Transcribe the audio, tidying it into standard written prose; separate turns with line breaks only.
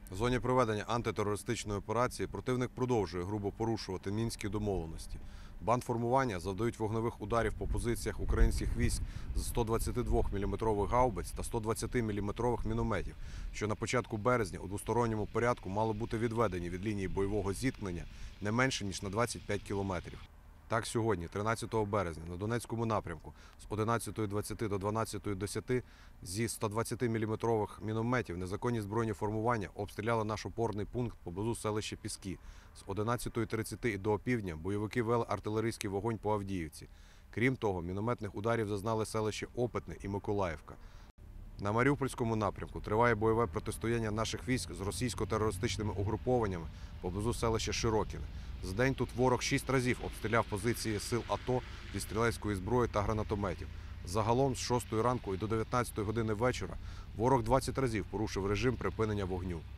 В зоні проведення антитерористичної операції противник продовжує грубо порушувати мінські домовленості. Бандформування завдають вогневих ударів по позиціях українських військ з 122-мм гаубиць та 120-мм мінометів, що на початку березня у двосторонньому порядку мали бути відведені від лінії бойового зіткнення не менше, ніж на 25 кілометрів. Так, сьогодні, 13 березня, на Донецькому напрямку з 11:20 до 12:10 зі 120-мм мінометів незаконні збройні формування обстріляли наш опорний пункт поблизу селища Піски. З 11:30 і до опівдня бойовики вели артилерійський вогонь по Авдіївці. Крім того, мінометних ударів зазнали селища Опитне і Миколаївка. На Маріупольському напрямку триває бойове протистояння наших військ з російсько-терористичними угрупованнями поблизу селища Широкіне. За день тут ворог 6 разів обстріляв позиції сил АТО зі стрілецької зброї та гранатометів. Загалом з 6 ранку і до 19 години вечора ворог 20 разів порушив режим припинення вогню.